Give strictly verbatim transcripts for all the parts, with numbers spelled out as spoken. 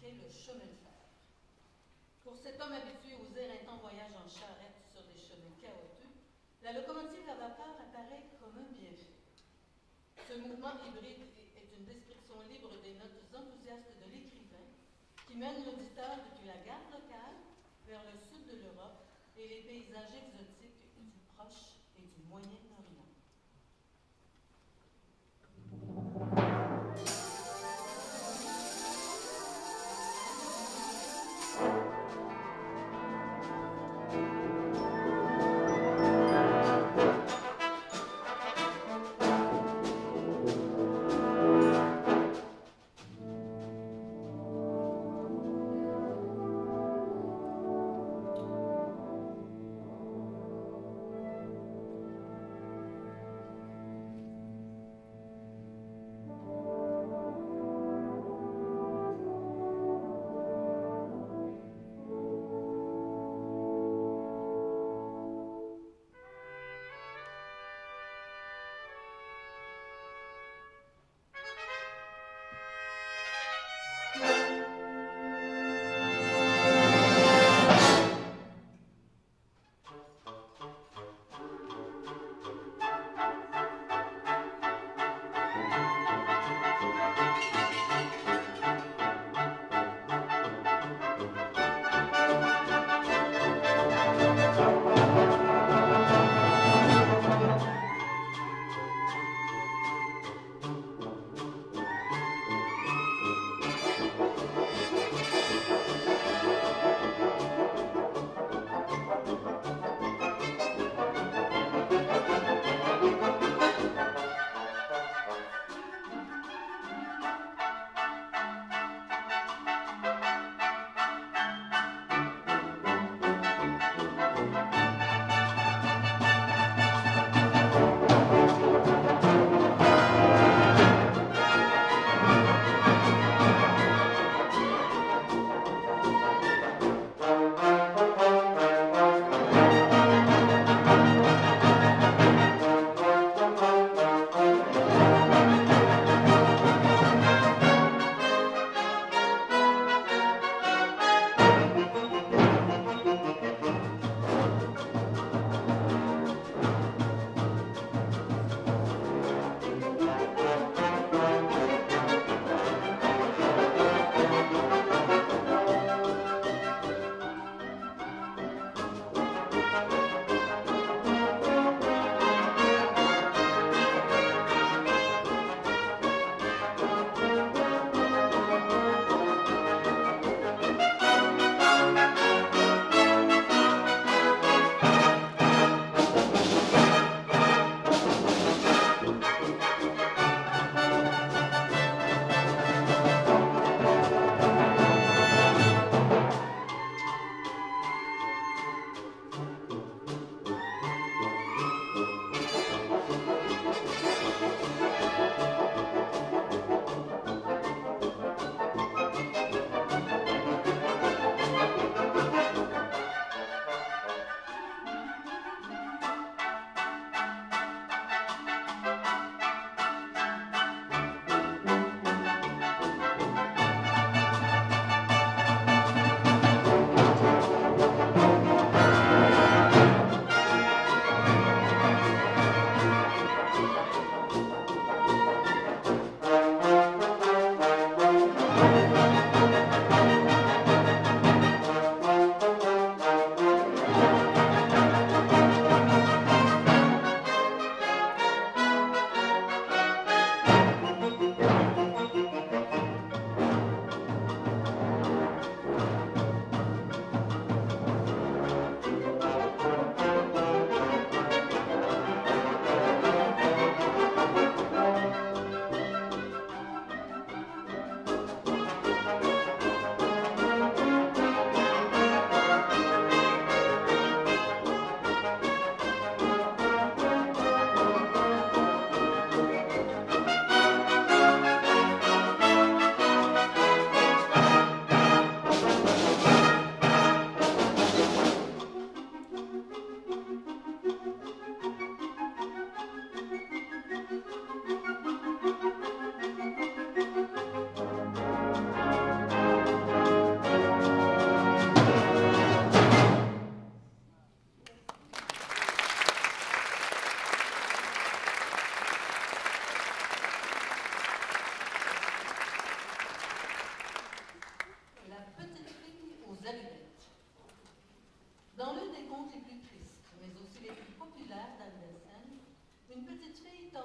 qu'est le chemin de fer. Pour cet homme habitué aux éreintants voyages en charrette sur des chemins chaotiques, la locomotive à vapeur apparaît comme un bienfait. Ce mouvement hybride est une description libre des notes enthousiastes de l'écrivain qui mène l'auditeur depuis la gare locale vers le sud de l'Europe et les paysages exotiques du Proche et du Moyen-Orient.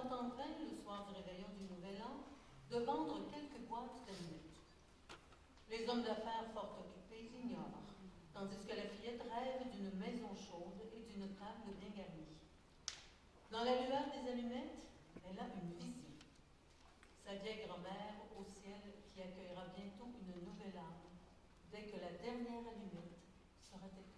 tente en vain, le soir du réveillon du Nouvel An, de vendre quelques boîtes d'allumettes. Les hommes d'affaires fort occupés ignorent, tandis que la fillette rêve d'une maison chaude et d'une table bien garnie. Dans la lueur des allumettes, elle a une vision. Sa vieille grand-mère au ciel qui accueillera bientôt une nouvelle âme dès que la dernière allumette sera éteinte.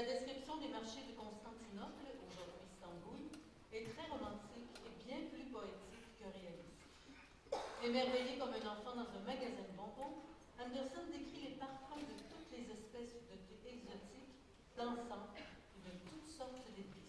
Sa description des marchés de Constantinople, aujourd'hui Istanbul, est très romantique et bien plus poétique que réaliste. Émerveillé comme un enfant dans un magasin de bonbons, Anderson décrit les parfums de toutes les espèces de thé exotiques, d'encens et de toutes sortes d'épices.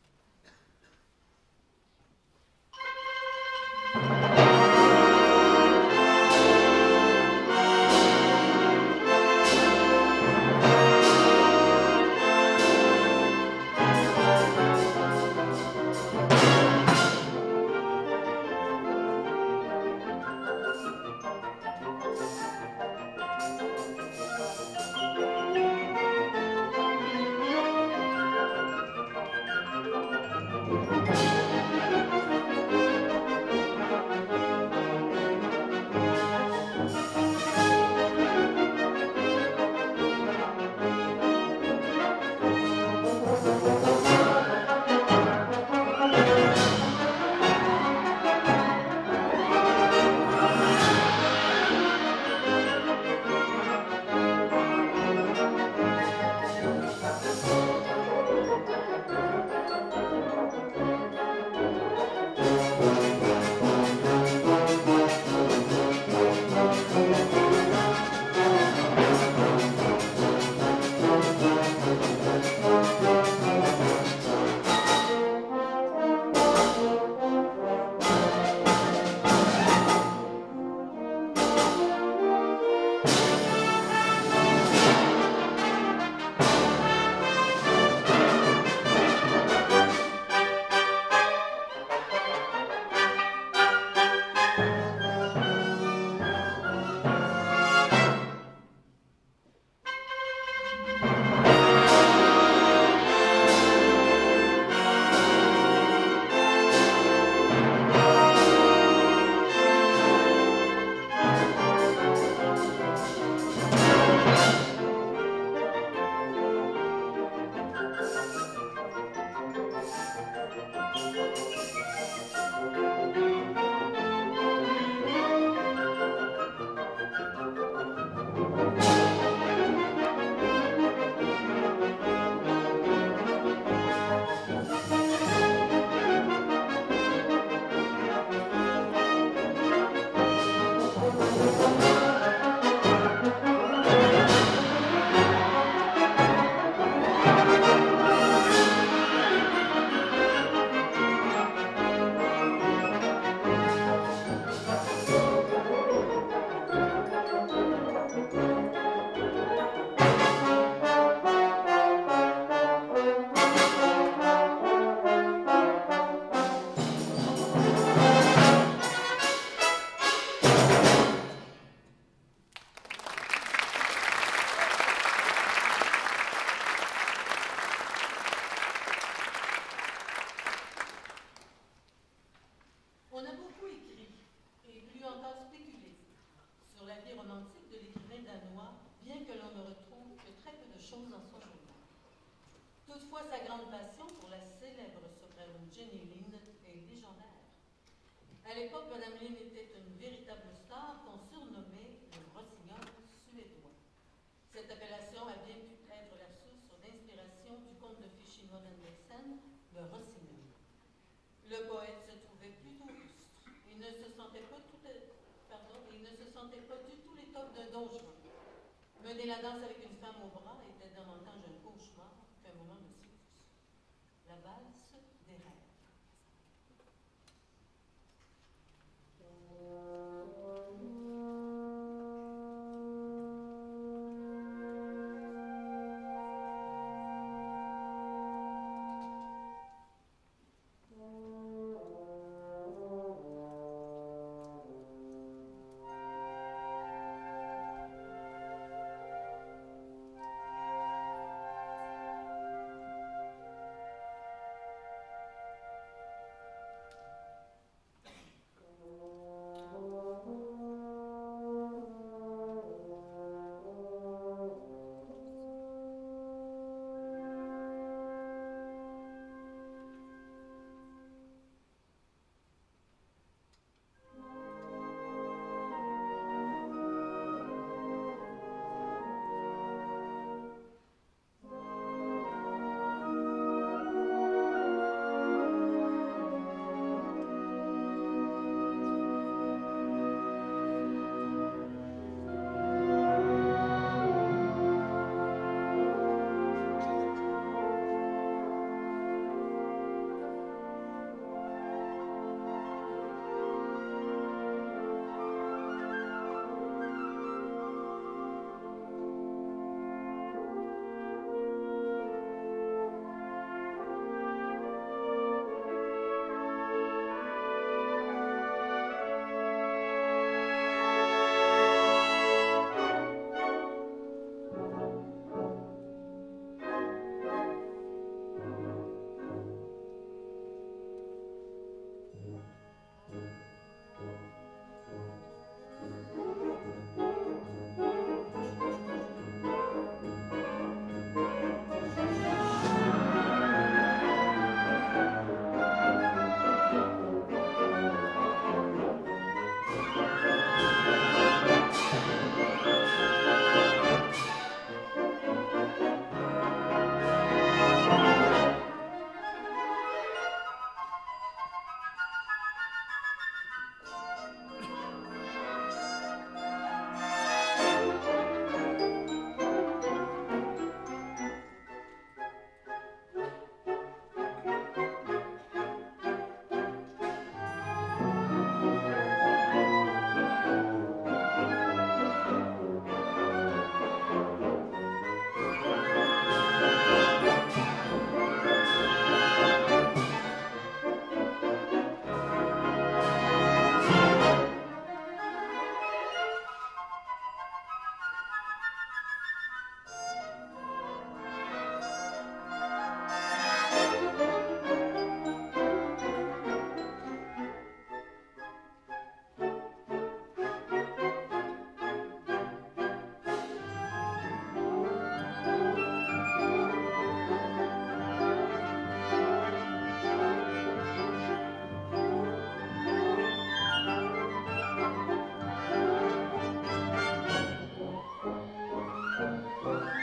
Toutefois, sa grande passion pour la célèbre soprano Jenny Lind est légendaire. À l'époque, Madame Lind était une véritable star qu'on surnommait le rossignol suédois. Cette appellation a bien pu être la source d'inspiration du conte de fées chinois d'Andersen, le rossignol. Le poète se trouvait plutôt rustre. Il ne se sentait pas, tout à, pardon, il ne se sentait pas du tout l'étoffe d'un don Juan. Mener la danse avec une femme au bras était davantage un cauchemar qu'un moment de silence. La valse des rêves.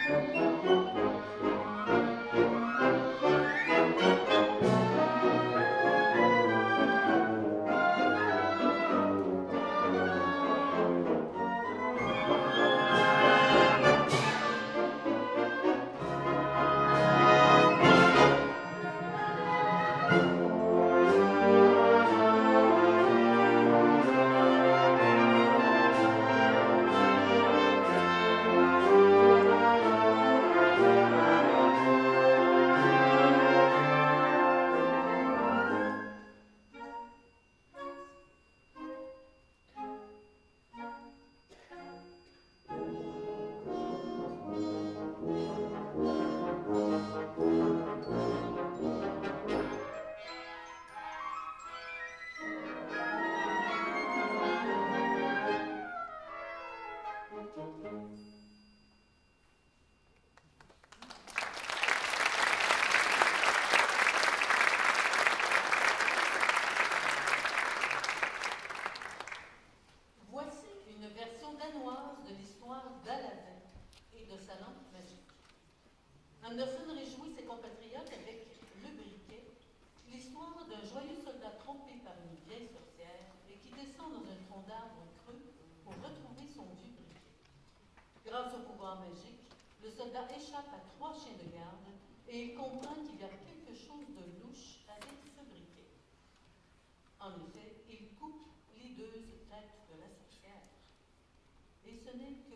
Anderson réjouit ses compatriotes avec Le Briquet, l'histoire d'un joyeux soldat trompé par une vieille sorcière et qui descend dans un tronc d'arbre creux pour retrouver son vieux briquet. Grâce au pouvoir magique, le soldat échappe à trois chiens de garde et il comprend qu'il y a quelque chose de louche avec ce briquet. En effet, il coupe les deux têtes de la sorcière. Et ce n'est